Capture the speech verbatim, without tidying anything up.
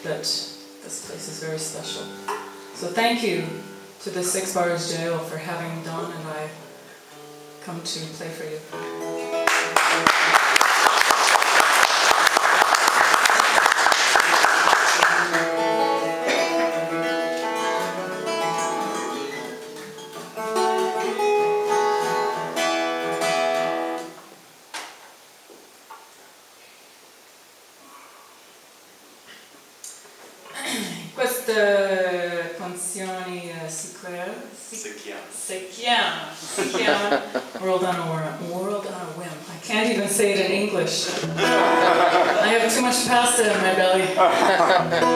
that this place is very special. So thank you to the Six Bars Jail for having Don and I come to play for you. Queste canzoni uh, si chiama si chiama si chiama World on a Whim. World on a Whim. I can't even say it in English. I have too much pasta in my belly.